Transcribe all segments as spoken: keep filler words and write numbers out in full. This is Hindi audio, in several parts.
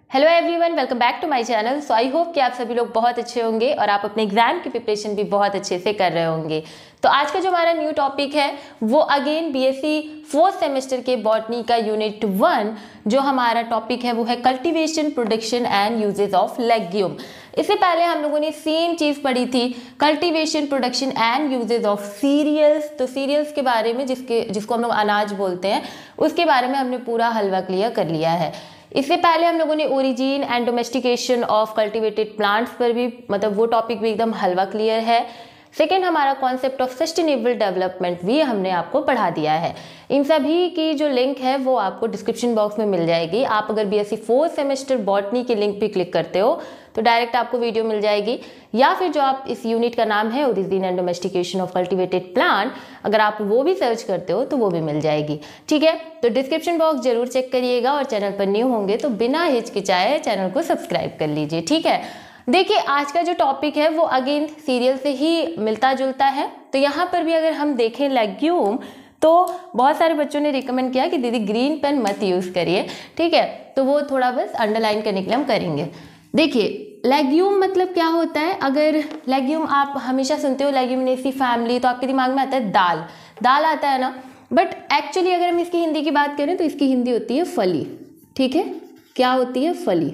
Hello everyone, welcome back to my channel. So I hope कि आप सभी लोग बहुत अच्छे होंगे और आप अपने एग्जाम की प्रिपरेशन भी बहुत अच्छे से कर रहे होंगे। तो आज का जो हमारा न्यू टॉपिक है वो अगेन बीएससी फोर्थ सेमेस्टर के बॉटनी का यूनिट वन जो हमारा टॉपिक है वो है cultivation, production and uses of legume. इससे पहले हम लोगों ने सेम चीज़ पढ़ी थी, cultivation, production and uses of cereals. तो सीरियल्स के बारे में, जिसके जिसको हम लोग अनाज बोलते हैं, उसके बारे में हमने पूरा हलवा क्लियर कर लिया है। इससे पहले हम लोगों ने origin and domestication of cultivated plants पर भी, मतलब वो टॉपिक भी एकदम हलवा क्लियर है। सेकेंड, हमारा कॉन्सेप्ट ऑफ सस्टेनेबल डेवलपमेंट भी हमने आपको पढ़ा दिया है। इन सभी की जो लिंक है वो आपको डिस्क्रिप्शन बॉक्स में मिल जाएगी। आप अगर बीएससी फोर्थ सेमेस्टर बॉटनी के लिंक पे क्लिक करते हो तो डायरेक्ट आपको वीडियो मिल जाएगी, या फिर जो आप इस यूनिट का नाम है origin and domestication of cultivated plant, अगर आप वो भी सर्च करते हो तो वो भी मिल जाएगी। ठीक है, तो डिस्क्रिप्शन बॉक्स जरूर चेक करिएगा और चैनल पर न्यू होंगे तो बिना हिचकिचाए चैनल को सब्सक्राइब कर लीजिए। ठीक है, देखिए आज का जो टॉपिक है वो अगेन सीरियल से ही मिलता जुलता है। तो यहाँ पर भी अगर हम देखें लेग्यूम, तो बहुत सारे बच्चों ने रिकमेंड किया कि दीदी ग्रीन पेन मत यूज़ करिए। ठीक है, तो वो थोड़ा बस अंडरलाइन करने के लिए हम करेंगे। देखिए लेग्यूम मतलब क्या होता है। अगर लेग्यूम आप हमेशा सुनते हो लेग्यूमिनेसी फैमिली, तो आपके दिमाग में आता है दाल, दाल आता है ना। बट एक्चुअली अगर हम इसकी हिंदी की बात करें तो इसकी हिंदी होती है फली। ठीक है, क्या होती है? फली।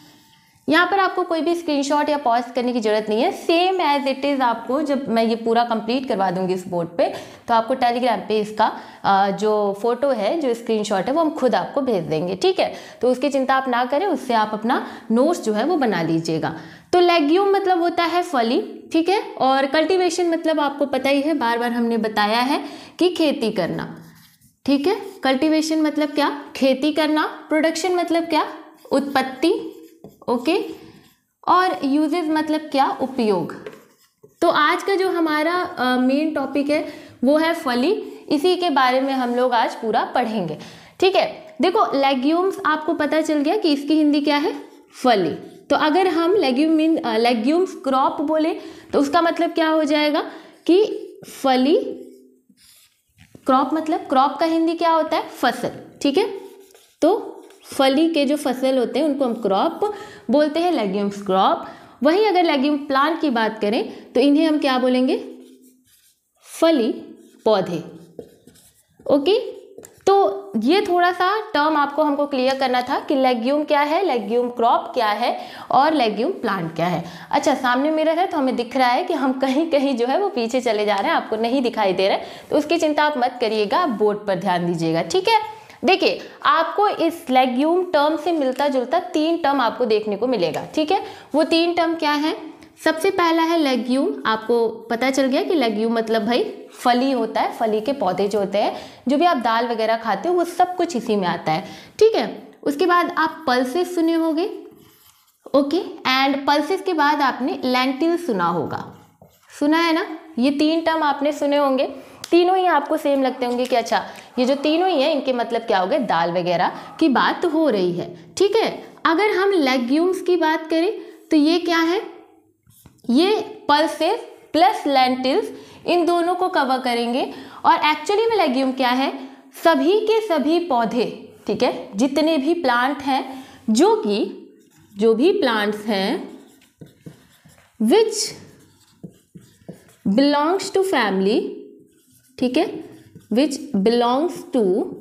यहाँ पर आपको कोई भी स्क्रीनशॉट या पॉज करने की जरूरत नहीं है, सेम एज इट इज़। आपको जब मैं ये पूरा कंप्लीट करवा दूंगी इस बोर्ड पे, तो आपको टेलीग्राम पे इसका जो फोटो है, जो स्क्रीनशॉट है, वो हम खुद आपको भेज देंगे। ठीक है, तो उसकी चिंता आप ना करें, उससे आप अपना नोट्स जो है वो बना लीजिएगा। तो लेग्यूम मतलब होता है फली। ठीक है, और कल्टिवेशन मतलब आपको पता ही है, बार बार हमने बताया है कि खेती करना। ठीक है, कल्टिवेशन मतलब क्या? खेती करना। प्रोडक्शन मतलब क्या? उत्पत्ति। Okay okay? और यूजेस मतलब क्या? उपयोग। तो आज का जो हमारा मेन टॉपिक है वो है फली। इसी के बारे में हम लोग आज पूरा पढ़ेंगे। ठीक है, देखो लेग्यूम्स आपको पता चल गया कि इसकी हिंदी क्या है? फली। तो अगर हम लेग्यूम लेग्यूम्स क्रॉप बोले तो उसका मतलब क्या हो जाएगा कि फली। क्रॉप मतलब, क्रॉप का हिंदी क्या होता है? फसल। ठीक है, तो फली के जो फसल होते हैं उनको हम क्रॉप बोलते हैं, लेग्यूम्स क्रॉप। वहीं अगर लेग्यूम प्लांट की बात करें तो इन्हें हम क्या बोलेंगे? फली पौधे। ओके, तो ये थोड़ा सा टर्म आपको हमको क्लियर करना था कि लेग्यूम क्या है, लेग्यूम क्रॉप क्या है और लेग्यूम प्लांट क्या है। अच्छा, सामने मिरर है तो हमें दिख रहा है कि हम कहीं कहीं जो है वो पीछे चले जा रहे हैं, आपको नहीं दिखाई दे रहा है, तो उसकी चिंता आप मत करिएगा, आप बोर्ड पर ध्यान दीजिएगा। ठीक है, देखिए आपको इस लेग्यूम टर्म से मिलता जुलता तीन टर्म आपको देखने को मिलेगा। ठीक है, वो तीन टर्म क्या है? सबसे पहला है लेग्यूम। आपको पता चल गया कि लेग्यूम मतलब भाई फली होता है, फली के पौधे जो होते हैं, जो भी आप दाल वगैरह खाते हो वो सब कुछ इसी में आता है। ठीक है, उसके बाद आप पल्सेस सुने होंगे। ओके, एंड पल्सेस के बाद आपने लेंटिल सुना होगा, सुना है ना? ये तीन टर्म आपने सुने होंगे। तीनों ही आपको सेम लगते होंगे कि अच्छा ये जो तीनों ही है इनके मतलब क्या हो गए? दाल वगैरह की बात हो रही है। ठीक है, अगर हम लेग्यूम्स की बात करें तो ये क्या है? ये पल्सेस प्लस लेंटिल्स, इन दोनों को कवर करेंगे। और एक्चुअली में लेग्यूम क्या है? सभी के सभी पौधे। ठीक है, जितने भी प्लांट हैं, जो कि जो भी प्लांट्स हैं विच बिलोंग्स टू फैमिली। ठीक है, विच बिलोंग्स टू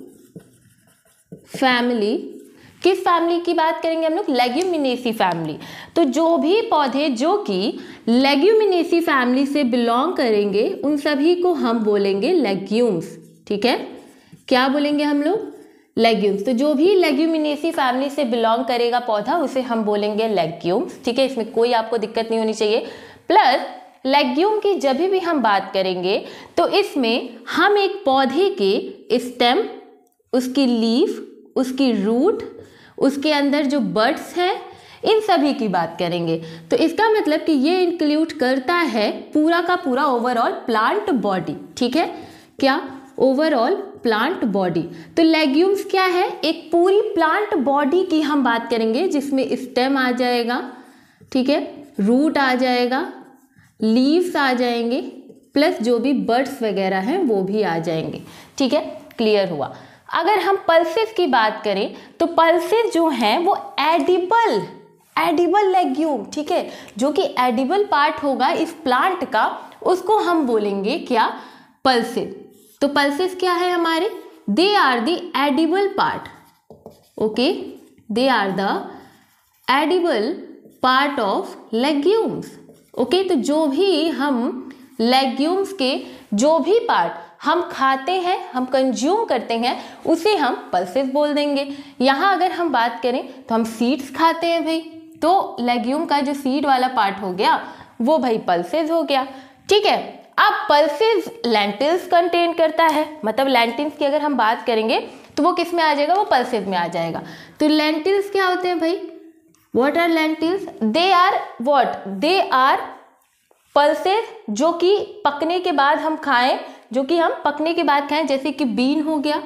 फैमिली। किस फैमिली की बात करेंगे हम लोग? Leguminaceae family. तो जो भी पौधे जो कि लेग्यूमिनेसी फैमिली से बिलोंग करेंगे उन सभी को हम बोलेंगे लेग्यूम्स। ठीक है, क्या बोलेंगे हम लोग? लेग्यूम्स। तो जो भी लेग्यूमिनेसी फैमिली से बिलोंग करेगा पौधा उसे हम बोलेंगे लेग्यूम्स। ठीक है, इसमें कोई आपको दिक्कत नहीं होनी चाहिए। प्लस लेग्यूम की जब भी हम बात करेंगे तो इसमें हम एक पौधे के स्टेम, उसकी लीफ, उसकी रूट, उसके अंदर जो बड्स हैं, इन सभी की बात करेंगे। तो इसका मतलब कि ये इंक्लूड करता है पूरा का पूरा ओवरऑल प्लांट बॉडी। ठीक है, क्या? Overall plant body. तो लेग्यूम्स क्या है? एक पूरी प्लांट बॉडी की हम बात करेंगे, जिसमें स्टेम आ जाएगा, ठीक है, रूट आ जाएगा, लीव्स आ जाएंगे, प्लस जो भी बर्ड्स वगैरह हैं वो भी आ जाएंगे। ठीक है, क्लियर हुआ। अगर हम पल्सेस की बात करें तो पल्सेस जो हैं वो एडिबल एडिबल लेग्यूम, ठीक है, जो कि एडिबल पार्ट होगा इस प्लांट का, उसको हम बोलेंगे क्या, पल्सेस। तो पल्सेस क्या है हमारे, they are the edible part, okay, they are the edible part of legumes, okay. तो जो भी हम लेग्यूम्स के जो भी पार्ट हम खाते हैं, हम कंज्यूम करते हैं, उसे हम पल्सेस बोल देंगे। यहाँ अगर हम बात करें तो हम सीड्स खाते हैं भाई, तो लेग्यूम का जो सीड वाला पार्ट हो गया वो भाई पल्सेस हो गया, ठीक है। अब पल्सेस लेंटिल्स कंटेन करता है, मतलब लेंटिल्स की अगर हम बात करेंगे तो वो किस में आ जाएगा, वो पल्सेस में आ जाएगा। तो लेंटिल्स क्या होते हैं भाई, what are lentils, they are what, they are pulses जो कि पकने के बाद हम खाएं, जो कि हम पकने के बाद खाएं, जैसे कि बीन हो गया,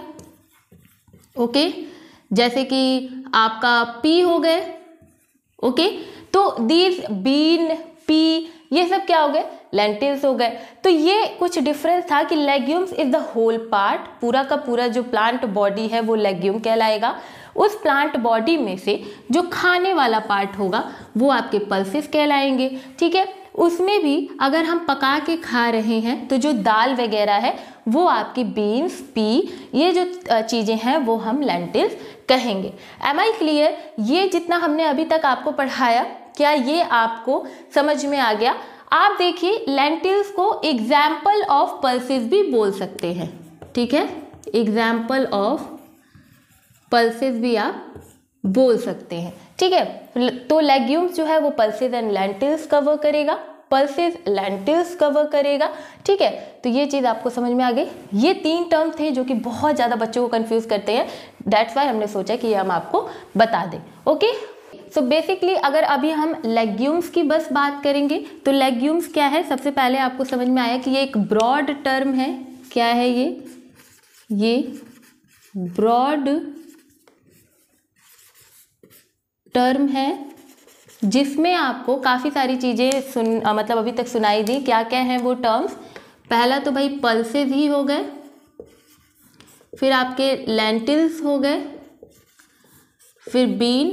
ओके, जैसे कि आपका पी हो गए, ओके। तो दीज बीन, पी, ये सब क्या हो गए, लेंटिल्स हो गए। तो ये कुछ डिफरेंस था कि legumes is the whole part, पूरा का पूरा जो प्लांट बॉडी है वो लेग्यूम कहलाएगा। उस प्लांट बॉडी में से जो खाने वाला पार्ट होगा वो आपके पल्सेस कहलाएंगे, ठीक है। उसमें भी अगर हम पका के खा रहे हैं तो जो दाल वगैरह है वो आपकी बीन्स, पी, ये जो चीज़ें हैं वो हम लेंटिल्स कहेंगे। Am I clear? ये जितना हमने अभी तक आपको पढ़ाया, क्या ये आपको समझ में आ गया? आप देखिए लेंटिल्स को एग्जाम्पल ऑफ पल्सेस भी बोल सकते हैं, ठीक है, एग्जाम्पल ऑफ पल्सेस भी आप बोल सकते हैं, ठीक है। तो लेग्यूम्स जो है वो पल्सेस एंड लेंटिल्स कवर करेगा, पल्सेस लेंटिल्स कवर करेगा, ठीक है। तो ये चीज़ आपको समझ में आ गई। ये तीन टर्म थे जो कि बहुत ज़्यादा बच्चों को कंफ्यूज करते हैं, दैट्स वाई हमने सोचा कि ये हम आपको बता दें, ओके। सो बेसिकली अगर अभी हम लेग्यूम्स की बस बात करेंगे तो लेग्यूम्स क्या है, सबसे पहले आपको समझ में आया कि ये एक ब्रॉड टर्म है। क्या है ये ये ब्रॉड टर्म है जिसमें आपको काफ़ी सारी चीज़ें सुन आ, मतलब अभी तक सुनाई दी। क्या क्या हैं वो टर्म्स? पहला तो भाई पल्सेस ही हो गए, फिर आपके लेंटिल्स हो गए, फिर बीन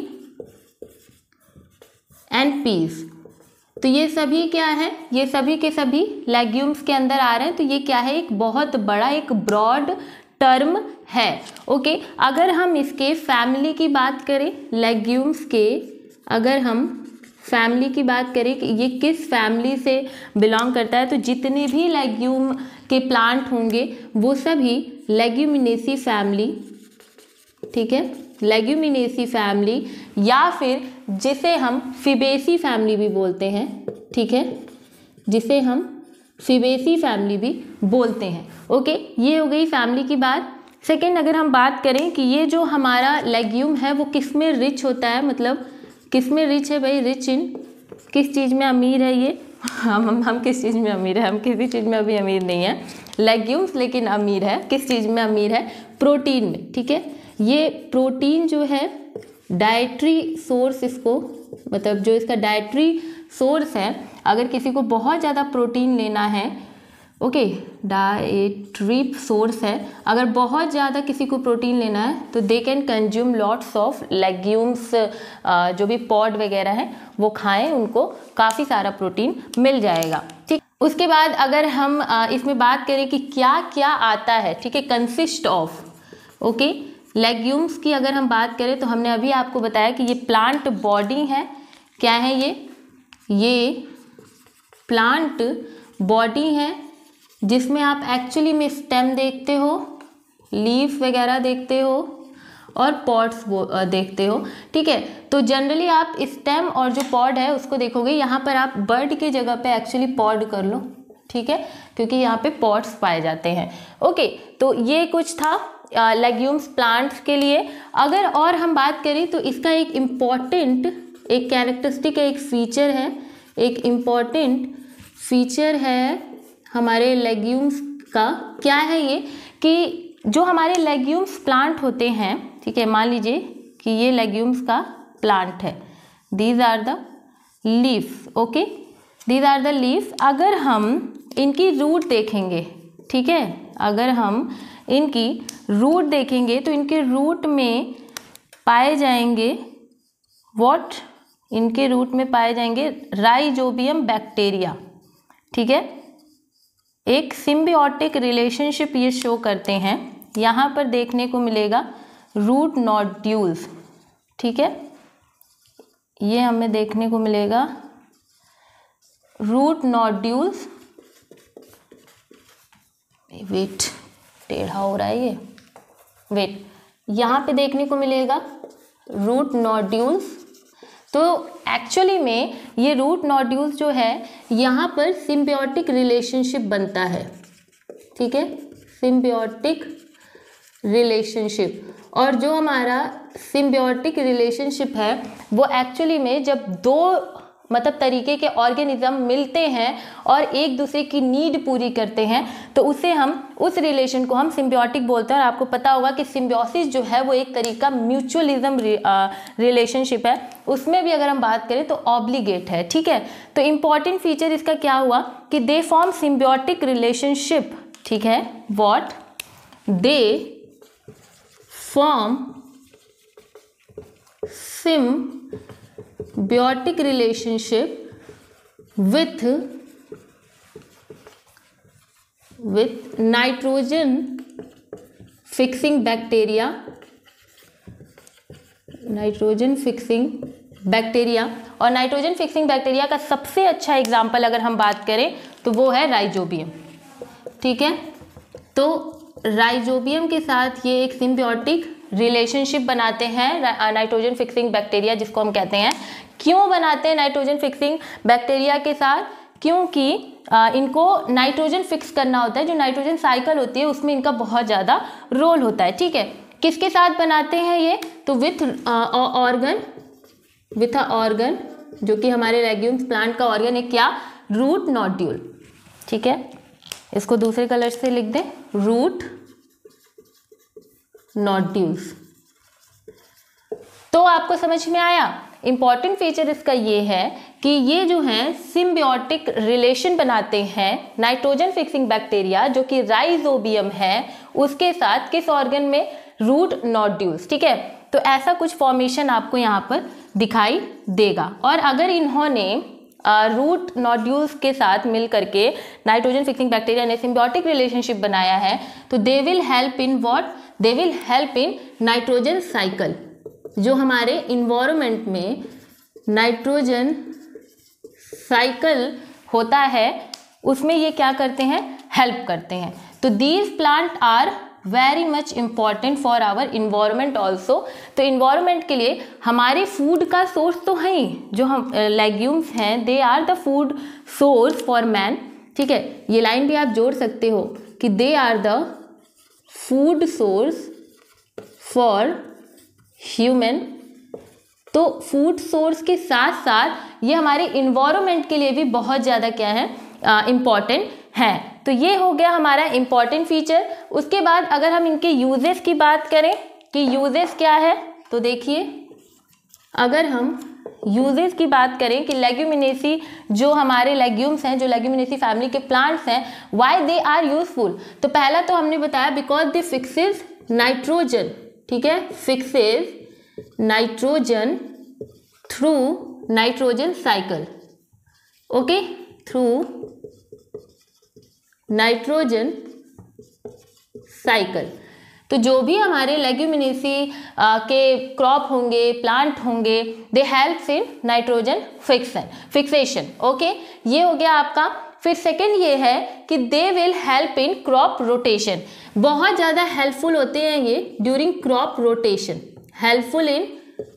एंड पीस। तो ये सभी क्या है, ये सभी के सभी लेग्यूम्स के अंदर आ रहे हैं। तो ये क्या है, एक बहुत बड़ा एक ब्रॉड टर्म है, ओके। अगर हम इसके फैमिली की बात करें, लेग्यूम्स के अगर हम फैमिली की बात करें कि ये किस फैमिली से बिलोंग करता है, तो जितने भी लेग्यूम के प्लांट होंगे वो सभी लेग्यूमिनेसी फैमिली, ठीक है, लेग्यूमिनेसी फैमिली, या फिर जिसे हम फिबेसी फैमिली भी बोलते हैं, ठीक है, जिसे हम फिबेसी फैमिली भी बोलते हैं, ओके। ये हो गई फैमिली की बात। सेकंड, अगर हम बात करें कि ये जो हमारा लेग्यूम है वो किस में रिच होता है, मतलब किस में रिच है भाई, रिच इन किस चीज़ में अमीर है ये हम हम हम किस चीज़ में अमीर है, हम किसी चीज़ में अभी अमीर नहीं है लेग्यूम्स, लेकिन अमीर है किस चीज़ में, अमीर है प्रोटीन में, ठीक है। ये प्रोटीन जो है डाइटरी सोर्स, इसको मतलब जो इसका डाइटरी सोर्स है, अगर किसी को बहुत ज़्यादा प्रोटीन लेना है, ओके, डाइटरी सोर्स है, अगर बहुत ज़्यादा किसी को प्रोटीन लेना है तो they can consume lots of legumes, जो भी पॉड वगैरह हैं वो खाएं, उनको काफ़ी सारा प्रोटीन मिल जाएगा, ठीक। उसके बाद अगर हम इसमें बात करें कि क्या क्या आता है, ठीक है, कंसिस्ट ऑफ, ओके, लेग्यूम्स की अगर हम बात करें तो हमने अभी आपको बताया कि ये प्लांट बॉडी है। क्या है ये ये प्लांट बॉडी है जिसमें आप एक्चुअली में स्टेम देखते हो, लीफ वगैरह देखते हो और पॉड्स देखते हो, ठीक है। तो जनरली आप स्टेम और जो पॉड है उसको देखोगे, यहाँ पर आप बर्ड की जगह पे एक्चुअली पॉड कर लो, ठीक है, क्योंकि यहाँ पे पॉड्स पाए जाते हैं, ओके। तो ये कुछ था लेग्यूम्स प्लांट्स के लिए। अगर और हम बात करें तो इसका एक इम्पॉर्टेंट एक कैरेक्टरिस्टिक है, एक फीचर है, एक इम्पॉर्टेंट फीचर है हमारे लेग्यूम्स का। क्या है ये कि जो हमारे लेग्यूम्स प्लांट होते हैं, ठीक है, मान लीजिए कि ये लेग्यूम्स का प्लांट है, these are the leaves, okay, these are the leaves. अगर हम इनकी रूट देखेंगे, ठीक है, अगर हम इनकी रूट देखेंगे तो इनके रूट में पाए जाएंगे व्हाट, इनके रूट में पाए जाएंगे राइजोबियम बैक्टीरिया। ठीक है, एक सिम्बियोटिक रिलेशनशिप ये शो करते हैं। यहाँ पर देखने को मिलेगा रूट नोड्यूल्स। ठीक है, ये हमें देखने को मिलेगा रूट नोड्यूल्स। वेट, टेढ़ा हो रहा है ये, वेट, यहाँ पे देखने को मिलेगा रूट नोड्यूल्स। तो एक्चुअली में ये रूट नोड्यूल्स जो है यहाँ पर सिम्बियोटिक रिलेशनशिप बनता है। ठीक है, सिम्बियोटिक रिलेशनशिप, और जो हमारा सिम्बियोटिक रिलेशनशिप है वो एक्चुअली में जब दो मतलब तरीके के ऑर्गेनिज्म मिलते हैं और एक दूसरे की नीड पूरी करते हैं तो उसे हम उस रिलेशन को हम सिम्बियोटिक बोलते हैं। और आपको पता होगा कि सिम्बियोसिस जो है वो एक तरीका म्यूचुअलिज्म रिलेशनशिप है, उसमें भी अगर हम बात करें तो ऑब्लिगेट है। ठीक है, तो इम्पॉर्टेंट फीचर इसका क्या हुआ कि दे फॉर्म सिम्बियोटिक रिलेशनशिप। ठीक है, what they form symbiotic relationship with with nitrogen fixing bacteria, nitrogen fixing bacteria. और नाइट्रोजन फिक्सिंग बैक्टीरिया का सबसे अच्छा एग्जाम्पल अगर हम बात करें तो वो है राइजोबियम। ठीक है, तो राइजोबियम के साथ ये एक सिम्बियोटिक रिलेशनशिप बनाते हैं नाइट्रोजन फिक्सिंग बैक्टीरिया, जिसको हम कहते हैं। क्यों बनाते हैं नाइट्रोजन फिक्सिंग बैक्टीरिया के साथ? क्योंकि इनको नाइट्रोजन फिक्स करना होता है, जो नाइट्रोजन साइकिल होती है उसमें इनका बहुत ज़्यादा रोल होता है। ठीक है, किसके साथ बनाते हैं ये? तो with organ, with a organ जो कि हमारे लेग्यूम्स प्लांट का ऑर्गन है, क्या? Root nodule. ठीक है, इसको दूसरे कलर से लिख दें, रूट नोड्यूल्स। तो आपको समझ में आया? इंपॉर्टेंट फीचर इसका ये है कि ये जो है सिम्बियोटिक रिलेशन बनाते हैं नाइट्रोजन फिक्सिंग बैक्टीरिया जो कि राइजोबियम है उसके साथ, किस ऑर्गन में? Root nodules. ठीक है, तो ऐसा कुछ फॉर्मेशन आपको यहाँ पर दिखाई देगा। और अगर इन्होंने रूट uh, नोड्यूल्स के साथ मिल करके नाइट्रोजन फिक्सिंग बैक्टीरिया ने सिम्बियोटिक रिलेशनशिप बनाया है तो they will help in what? They will help in nitrogen cycle. जो हमारे इन्वायरमेंट में नाइट्रोजन साइकिल होता है उसमें ये क्या करते हैं? हेल्प करते हैं। तो these plant are very much important for our environment also. तो इन्वायरमेंट के लिए हमारे फूड का सोर्स तो है ही, जो हम लेग्यूम्स हैं they are the food source for man. ठीक है, ये लाइन भी आप जोड़ सकते हो कि they are the food source for human. तो फूड सोर्स के साथ साथ ये हमारे इन्वायरमेंट के लिए भी बहुत ज़्यादा क्या है? इम्पॉर्टेंट है। तो ये हो गया हमारा इम्पॉर्टेंट फीचर। उसके बाद अगर हम इनके यूजेस की बात करें कि यूजेस क्या है, तो देखिए अगर हम यूजेस की बात करें कि लेग्यूमिनेसी जो हमारे लेग्यूम्स हैं, जो लेग्यूमिनेसी फैमिली के प्लांट्स हैं, व्हाई दे आर यूजफुल? तो पहला तो हमने बताया बिकॉज दे फिक्सेस नाइट्रोजन। ठीक है, fixes nitrogen through nitrogen cycle. Okay, through nitrogen cycle. तो जो भी हमारे लेग्यूमिनेसी के क्रॉप होंगे, प्लांट होंगे, they help in nitrogen fixation fixation. Okay, ये हो गया आपका। फिर सेकंड ये है कि they will help in crop rotation. बहुत ज़्यादा हेल्पफुल होते हैं ये during crop rotation, helpful in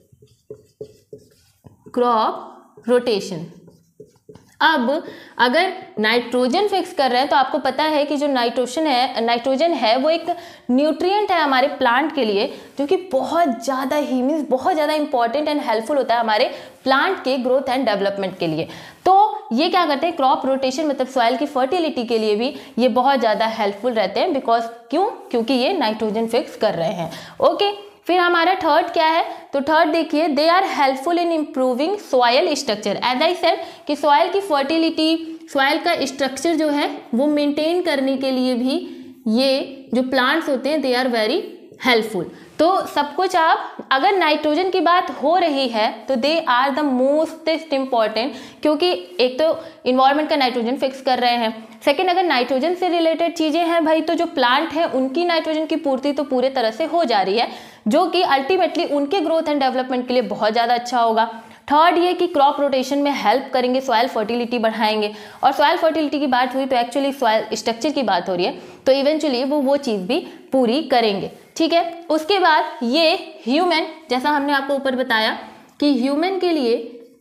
crop rotation. अब अगर नाइट्रोजन फिक्स कर रहे हैं तो आपको पता है कि जो नाइट्रोजन है नाइट्रोजन है वो एक न्यूट्रिएंट है हमारे प्लांट के लिए, जो कि बहुत ज़्यादा ही मीन्स बहुत ज़्यादा इंपॉर्टेंट एंड हेल्पफुल होता है हमारे प्लांट के ग्रोथ एंड डेवलपमेंट के लिए। तो ये क्या करते हैं? क्रॉप रोटेशन मतलब सॉइल की फर्टिलिटी के लिए भी ये बहुत ज़्यादा हेल्पफुल रहते हैं। बिकॉज क्यों? क्योंकि ये नाइट्रोजन फिक्स कर रहे हैं। ओके, फिर हमारा थर्ड क्या है? तो थर्ड देखिए, they are helpful in improving soil structure. As I said कि सॉइल की फर्टिलिटी, सॉइल का स्ट्रक्चर जो है वो मेंटेन करने के लिए भी ये जो प्लांट्स होते हैं दे आर वेरी हेल्पफुल। तो सब कुछ आप, अगर नाइट्रोजन की बात हो रही है तो they are the most important, क्योंकि एक तो इन्वायरमेंट का नाइट्रोजन फिक्स कर रहे हैं, सेकंड अगर नाइट्रोजन से रिलेटेड चीज़ें हैं भाई तो जो प्लांट है उनकी नाइट्रोजन की पूर्ति तो पूरे तरह से हो जा रही है, जो कि अल्टीमेटली उनके ग्रोथ एंड डेवलपमेंट के लिए बहुत ज़्यादा अच्छा होगा। थर्ड ये कि क्रॉप रोटेशन में हेल्प करेंगे, सॉइल फर्टिलिटी बढ़ाएंगे, और सॉइल फर्टिलिटी की बात हुई तो एक्चुअली सॉइल स्ट्रक्चर की बात हो रही है, तो इवेंचुअली वो वो चीज़ भी पूरी करेंगे। ठीक है, उसके बाद ये ह्यूमन, जैसा हमने आपको ऊपर बताया कि ह्यूमन के लिए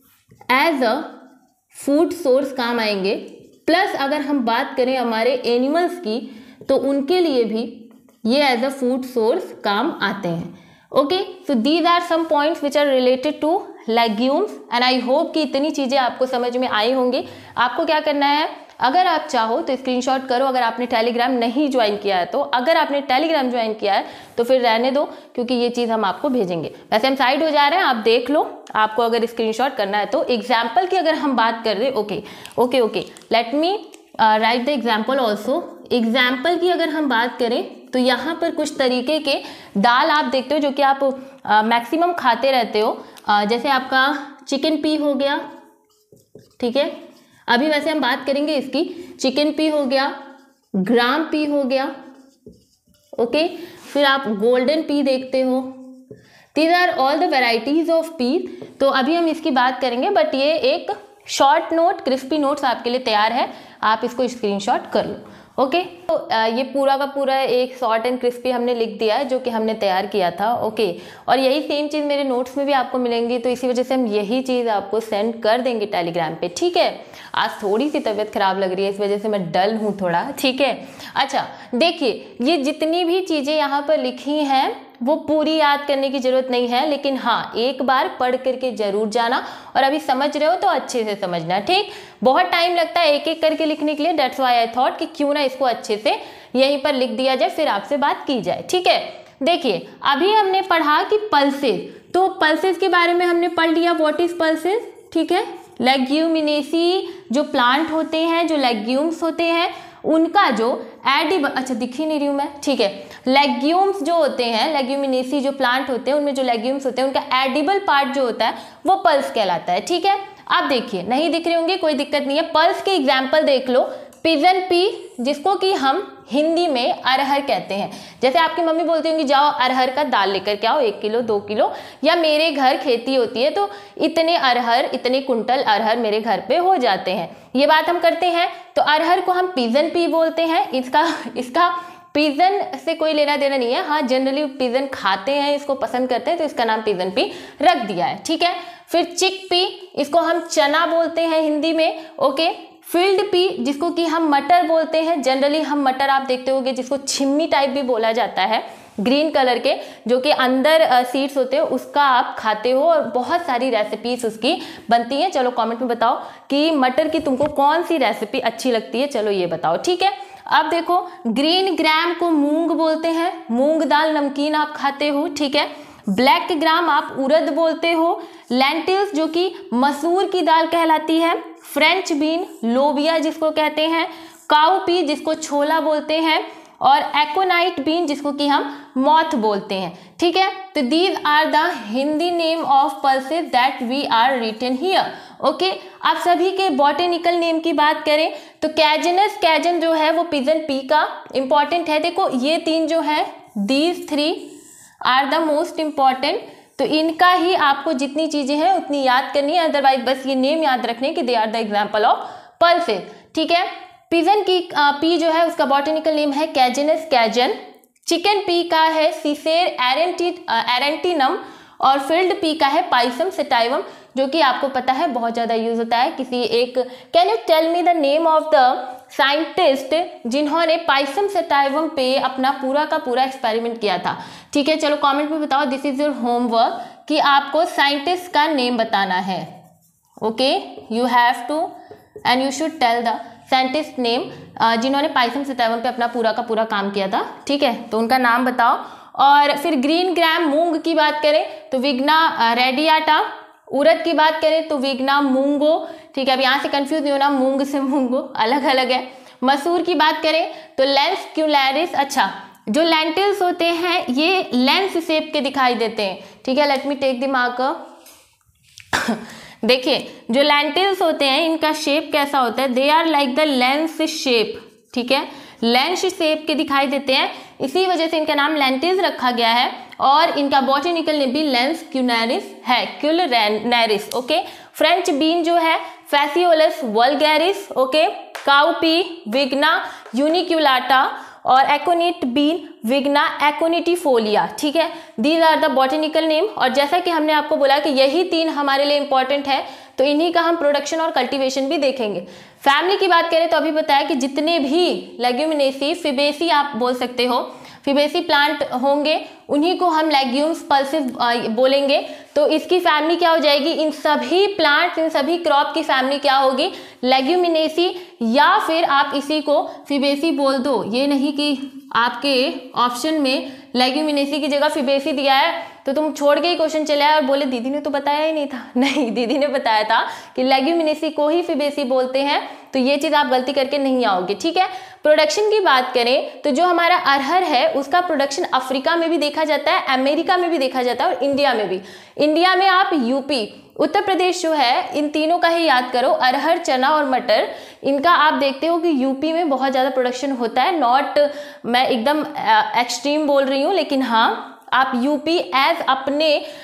एज अ फूड सोर्स काम आएंगे, प्लस अगर हम बात करें हमारे एनिमल्स की तो उनके लिए भी ये एज अ फूड सोर्स काम आते हैं। Okay, so these are some points which are related to legumes and I hope कि इतनी चीज़ें आपको समझ में आई होंगी। आपको क्या करना है, अगर आप चाहो तो स्क्रीनशॉट करो, अगर आपने टेलीग्राम नहीं ज्वाइन किया है तो, अगर आपने टेलीग्राम ज्वाइन किया है तो फिर रहने दो, क्योंकि ये चीज़ हम आपको भेजेंगे। वैसे हम साइड हो जा रहे हैं, आप देख लो, आपको अगर स्क्रीनशॉट करना है तो। एग्जाम्पल की अगर हम बात कर रहे, okay okay okay let me write the example also. Example की अगर हम बात करें तो यहाँ पर कुछ तरीके के दाल आप देखते हो जो कि आप मैक्सिमम uh, खाते रहते हो, uh, जैसे आपका चिकन पी हो गया, ठीक है, अभी वैसे हम बात करेंगे इसकी, चिकन पी हो गया, ग्राम पी हो गया, ओके, फिर आप गोल्डन पी देखते हो, these are all the varieties of pea. तो अभी हम इसकी बात करेंगे, बट ये एक शॉर्ट नोट, क्रिस्पी नोट्स आपके लिए तैयार है, आप इसको स्क्रीनशॉट कर लो। ओके, तो ये पूरा का पूरा एक शॉर्ट एंड क्रिस्पी हमने लिख दिया है जो कि हमने तैयार किया था। ओके, और यही सेम चीज़ मेरे नोट्स में भी आपको मिलेंगी, तो इसी वजह से हम यही चीज़ आपको सेंड कर देंगे टेलीग्राम पे। ठीक है, आज थोड़ी सी तबीयत खराब लग रही है, इस वजह से मैं डल हूँ थोड़ा। ठीक है, अच्छा देखिए, ये जितनी भी चीज़ें यहाँ पर लिखी हैं वो पूरी याद करने की जरूरत नहीं है, लेकिन हाँ एक बार पढ़ करके जरूर जाना, और अभी समझ रहे हो तो अच्छे से समझना। ठीक, बहुत टाइम लगता है एक एक करके लिखने के लिए, दैट्स व्हाई आई थॉट कि क्यों ना इसको अच्छे से यहीं पर लिख दिया जाए, फिर आपसे बात की जाए। ठीक है, देखिए अभी हमने पढ़ा कि पल्सेस, तो पल्सेस के बारे में हमने पढ़ लिया, व्हाट इज पल्सेस। ठीक है, लेग्यूमिनेसी जो प्लांट होते हैं, जो लेग्यूम्स होते हैं, उनका जो एडिबल, अच्छा दिख ही नहीं रही हूँ मैं, ठीक है, लेग्यूम्स जो होते हैं, लेग्यूमिनेसी जो प्लांट होते हैं उनमें जो लेग्यूम्स होते हैं उनका एडिबल पार्ट जो होता है वो पल्स कहलाता है। ठीक है, अब देखिए नहीं दिख रहे होंगे, कोई दिक्कत नहीं है, पल्स के एग्जाम्पल देख लो, पिजन पी जिसको कि हम हिंदी में अरहर कहते हैं। जैसे आपकी मम्मी बोलती होंगी जाओ अरहर का दाल लेकर के आओ, एक किलो दो किलो, या मेरे घर खेती होती है तो इतने अरहर, इतने कुंटल अरहर मेरे घर पे हो जाते हैं, ये बात हम करते हैं। तो अरहर को हम पिजन पी बोलते हैं। इसका इसका पिजन से कोई लेना देना नहीं है, हाँ जनरली पिजन खाते हैं, इसको पसंद करते हैं, तो इसका नाम पिजन पी रख दिया है। ठीक है, फिर चिक पी, इसको हम चना बोलते हैं हिंदी में। ओके, फील्ड पी जिसको कि हम मटर बोलते हैं, जनरली हम मटर आप देखते होंगे जिसको छिम्मी टाइप भी बोला जाता है, ग्रीन कलर के जो कि अंदर सीड्स होते हैं, उसका आप खाते हो और बहुत सारी रेसिपीज उसकी बनती हैं। चलो कमेंट में बताओ कि मटर की तुमको कौन सी रेसिपी अच्छी लगती है, चलो ये बताओ। ठीक है, अब देखो ग्रीन ग्राम को मूंग बोलते हैं, मूंग दाल नमकीन आप खाते हो। ठीक है, ब्लैक ग्राम आप उड़द बोलते हो, लेंटिल्स जो कि मसूर की दाल कहलाती है, फ्रेंच बीन लोबिया जिसको कहते हैं, काउ पी जिसको छोला बोलते हैं, और एकोनाइट बीन जिसको कि हम मॉथ बोलते हैं। ठीक है, तो these are the Hindi name of pulses that we are written here. Okay, आप सभी के बॉटेनिकल नेम की बात करें तो कैजनस, कैजन जो है वो पिजन पी का इंपॉर्टेंट है। देखो ये तीन जो है, these three are the most important, तो इनका ही आपको जितनी चीजें हैं उतनी याद करनी है, अदरवाइज बस ये नेम याद रखने की they are the example of pulses. ठीक है, पिजन की पी जो है उसका बॉटेनिकल नेम है कैजनस कैजन, चिकन पी का है सीसेर एरेंटी एरेंटिनम, और फील्ड पी का है पाइसम सेटाइवम, जो कि आपको पता है बहुत ज़्यादा यूज होता है। किसी एक, can you tell me the name of the scientist जिन्होंने पाइसम सेटाइवम पे अपना पूरा का पूरा एक्सपेरिमेंट किया था? ठीक है, चलो कमेंट में बताओ, दिस इज योर होमवर्क कि आपको साइंटिस्ट का नेम बताना है। Okay, you have to and you should tell the scientist name जिन्होंने पाइसम सेटाइवम पे अपना पूरा का पूरा काम किया था। ठीक है, तो उनका नाम बताओ। और फिर ग्रीन ग्राम मूंग की बात करें तो विग्ना रेडियाटा, उड़द की बात करें तो विग्ना मूंगो। ठीक है, अब यहाँ से कंफ्यूज नहीं होना, मूंग से मूंगो अलग अलग है। मसूर की बात करें तो लेंसक्यूलैरिस। अच्छा, जो लेंटिल्स होते हैं ये लेंस शेप के दिखाई देते हैं, ठीक है। Let me take the marker. देखिए जो लेंटिल्स होते हैं इनका शेप कैसा होता है, they are like the lens shape, ठीक है, लेंस शेप के दिखाई देते हैं, इसी वजह से इनका नाम लेंटिल्स रखा गया है। और इनका बॉटनिकल नेम भी लेंसक्यूलैरिस है, क्यूलनैरिस, ओके। फ्रेंच बीन जो है phaseolus vulgaris, okay. Cowpea vigna unguiculata और एकोनिट बीन विग्ना एकोनिटिफोलिया, ठीक है। These are the botanical name. और जैसा कि हमने आपको बोला कि यही तीन हमारे लिए इंपॉर्टेंट है, तो इन्हीं का हम प्रोडक्शन और कल्टीवेशन भी देखेंगे। फैमिली की बात करें तो अभी बताया कि जितने भी लेग्यूमिनेसी, फिबेसी आप बोल सकते हो, फिबेसी प्लांट होंगे उन्हीं को हम लेग्यूम्स पल्सिव बोलेंगे। तो इसकी फैमिली क्या हो जाएगी, इन सभी प्लांट, इन सभी क्रॉप की फैमिली क्या होगी, लेग्यूमिनेसी, या फिर आप इसी को फिबेसी बोल दो। ये नहीं कि आपके ऑप्शन में लेग्यूमिनेसी की जगह फिबेसी दिया है तो तुम छोड़ के ही क्वेश्चन चले आए और बोले दीदी ने तो बताया ही नहीं था। नहीं, दीदी ने बताया था कि लेग्यूमिनेसी को ही फिबेसी बोलते हैं, तो ये चीज आप गलती करके नहीं आओगे, ठीक है। प्रोडक्शन की बात करें तो जो हमारा अरहर है उसका प्रोडक्शन अफ्रीका में भी देखा जाता है, अमेरिका में भी देखा जाता है और इंडिया में भी। इंडिया में आप यूपी, उत्तर प्रदेश जो है, इन तीनों का ही याद करो, अरहर, चना और मटर, इनका आप देखते हो कि यूपी में बहुत ज़्यादा प्रोडक्शन होता है। नॉट मैं एकदम एक्सट्रीम बोल रही हूँ, लेकिन हाँ आप यूपी एज अपने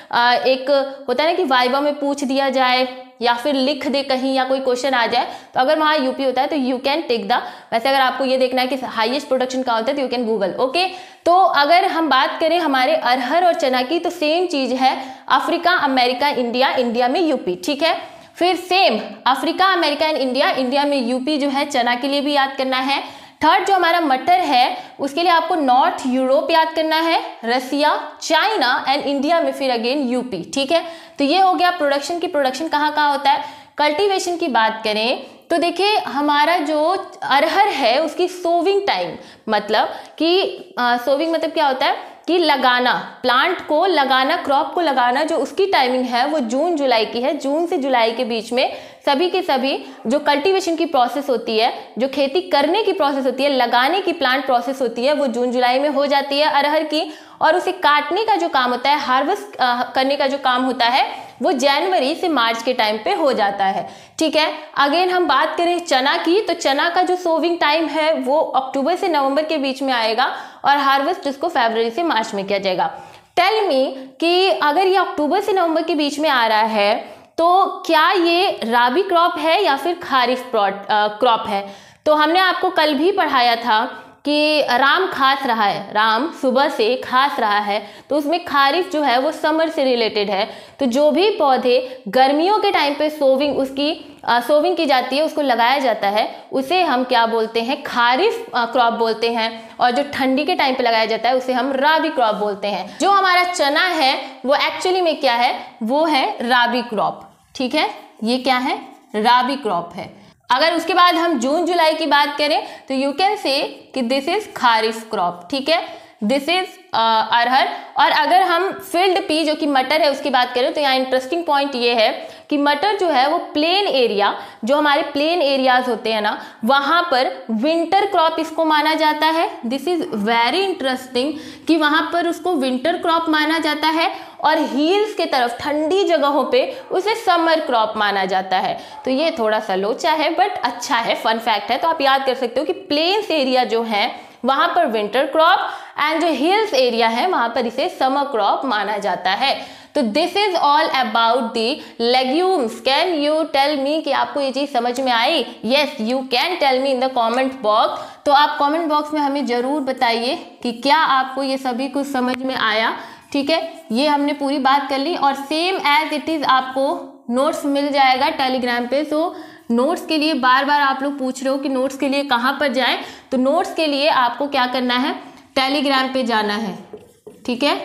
एक होता है ना कि वाइवा में पूछ दिया जाए या फिर लिख दे कहीं या कोई क्वेश्चन आ जाए, तो अगर वहाँ यूपी होता है तो यू कैन टेक द, वैसे अगर आपको ये देखना है कि हाईएस्ट प्रोडक्शन कहाँ होता है तो यू कैन गूगल, ओके। तो अगर हम बात करें हमारे अरहर और चना की तो सेम चीज है, अफ्रीका, अमेरिका, इंडिया, इंडिया में यूपी, ठीक है। फिर same Africa, America and India, India में यूपी जो है चना के लिए भी याद करना है। थर्ड जो हमारा मटर है उसके लिए आपको नॉर्थ यूरोप याद करना है, रसिया, चाइना एंड इंडिया में फिर अगेन यूपी, ठीक है। तो ये हो गया प्रोडक्शन की, प्रोडक्शन कहाँ कहाँ होता है। कल्टीवेशन की बात करें तो देखिए हमारा जो अरहर है उसकी सोविंग टाइम, मतलब कि सोविंग मतलब क्या होता है कि लगाना, प्लांट को लगाना, क्रॉप को लगाना, जो उसकी टाइमिंग है वो जून जुलाई की है। जून से जुलाई के बीच में सभी के सभी जो कल्टीवेशन की प्रोसेस होती है, जो खेती करने की प्रोसेस होती है, लगाने की प्लांट प्रोसेस होती है, वो जून जुलाई में हो जाती है अरहर की। और उसे काटने का जो काम होता है, हार्वेस्ट करने का जो काम होता है, वो जनवरी से मार्च के टाइम पे हो जाता है, ठीक है। अगेन हम बात करें चना की तो चना का जो सोविंग टाइम है वो अक्टूबर से नवंबर के बीच में आएगा और हार्वेस्ट इसको फरवरी से मार्च में किया जाएगा। टेल मी कि अगर ये अक्टूबर से नवंबर के बीच में आ रहा है तो क्या ये राबी क्रॉप है या फिर खारिफ क्रॉप है। तो हमने आपको कल भी पढ़ाया था कि राम खास रहा है, राम सुबह से खास रहा है, तो उसमें खारिफ जो है वो समर से रिलेटेड है। तो जो भी पौधे गर्मियों के टाइम पे सोविंग उसकी आ, सोविंग की जाती है, उसको लगाया जाता है, उसे हम क्या बोलते हैं, खारिफ क्रॉप बोलते हैं। और जो ठंडी के टाइम पे लगाया जाता है उसे हम राबी क्रॉप बोलते हैं। जो हमारा चना है वो एक्चुअली में क्या है, वो है राबी क्रॉप, ठीक है। ये क्या है, राबी क्रॉप है। अगर उसके बाद हम जून जुलाई की बात करें तो यू कैन से कि दिस इज खारिफ क्रॉप, ठीक है, दिस इज अरहर। और अगर हम फील्ड पी जो कि मटर है उसकी बात करें तो यहाँ इंटरेस्टिंग पॉइंट ये है कि मटर जो है वो प्लेन एरिया, जो हमारे प्लेन एरियाज होते हैं ना, वहाँ पर विंटर क्रॉप इसको माना जाता है। दिस इज वेरी इंटरेस्टिंग कि वहाँ पर उसको विंटर क्रॉप माना जाता है और हिल्स के तरफ ठंडी जगहों पे उसे समर क्रॉप माना जाता है। तो ये थोड़ा सा लोचा है बट अच्छा है, फन फैक्ट है। तो आप याद कर सकते हो कि प्लेन्स एरिया जो है वहाँ पर विंटर क्रॉप एंड जो हिल्स एरिया है वहाँ पर इसे समर क्रॉप माना जाता है। तो this is all about the legumes. Can you tell me कि आपको ये चीज समझ में आई? Yes, you can tell me in the comment box. तो आप कमेंट बॉक्स में हमें जरूर बताइए कि क्या आपको ये सभी कुछ समझ में आया, ठीक है। ये हमने पूरी बात कर ली और सेम एज इट इज आपको नोट्स मिल जाएगा टेलीग्राम पे। सो नोट्स के लिए बार बार आप लोग पूछ रहे हो कि नोट्स के लिए कहाँ पर जाएं, तो नोट्स के लिए आपको क्या करना है, टेलीग्राम पे जाना है, ठीक है।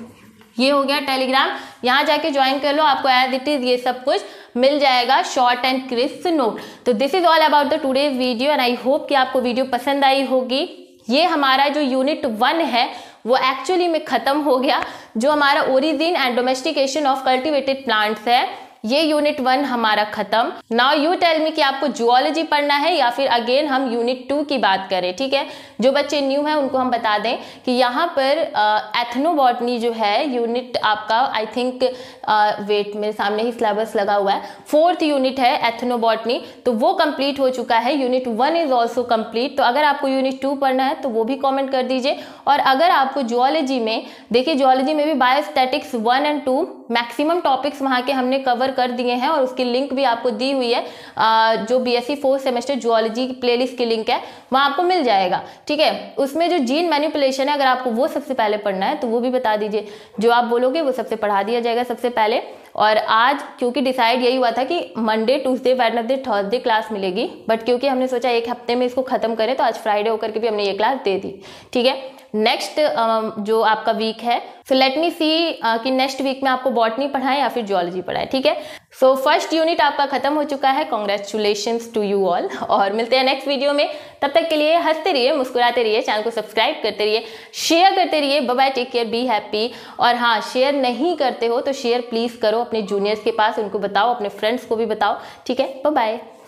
ये हो गया टेलीग्राम, यहाँ जाके ज्वाइन कर लो, आपको एज इट इज ये सब कुछ मिल जाएगा, शॉर्ट एंड क्रिस्प नोट। तो this is all about the today's video and I hope कि आपको वीडियो पसंद आई होगी। ये हमारा जो यूनिट वन है वो एक्चुअली में खत्म हो गया। जो हमारा origin and domestication of cultivated plants है ये यूनिट वन हमारा खत्म। नाउ यू टेल मी कि आपको जूलॉजी पढ़ना है या फिर अगेन हम यूनिट टू की बात करें। ठीक है, जो बच्चे न्यू हैं उनको हम बता दें कि यहाँ पर एथनोबॉटनी जो है यूनिट आपका आई थिंक वेट मेरे सामने ही सिलेबस लगा हुआ है, फोर्थ यूनिट है एथनोबॉटनी, तो वो कंप्लीट हो चुका है। Unit one is also complete. तो अगर आपको यूनिट टू पढ़ना है तो वो भी कॉमेंट कर दीजिए। और अगर आपको जूलॉजी में, देखिए जूलॉजी में भी biostatistics one and two maximum topics वहाँ के हमने कवर कर दिए हैं और उसकी लिंक भी आपको दी हुई है, आ, जो बीएससी फोर्थ सेमेस्टर जूलॉजी की प्लेलिस्ट की लिंक है वहाँ आपको मिल जाएगा। ठीक है, उसमें जो जीन मैनिपुलेशन है अगर आपको वो सबसे पहले पढ़ना है तो वो भी बता दीजिए, जो आप बोलोगे वो सबसे पढ़ा दिया जाएगा सबसे पहले। और आज क्योंकि डिसाइड यही हुआ था कि Monday Tuesday Wednesday Thursday class मिलेगी, बट क्योंकि हमने सोचा एक हफ्ते में इसको खत्म करें तो आज फ्राइडे होकर के भी हमने ये क्लास दे दी। ठीक है, नेक्स्ट जो आपका वीक है, सो लेट मी सी कि नेक्स्ट वीक में आपको बॉटनी पढ़ाएं या फिर जूलॉजी पढ़ाएं। ठीक है, सो फर्स्ट यूनिट आपका खत्म हो चुका है, कॉन्ग्रेचुलेशंस टू यू ऑल, और मिलते हैं नेक्स्ट वीडियो में। तब तक के लिए हंसते रहिए, मुस्कुराते रहिए, चैनल को सब्सक्राइब करते रहिए, शेयर करते रहिए। Bye bye, take care, be happy. और हाँ, शेयर नहीं करते हो तो शेयर प्लीज करो अपने जूनियर्स के पास, उनको बताओ, अपने फ्रेंड्स को भी बताओ। ठीक है, बाय बाय।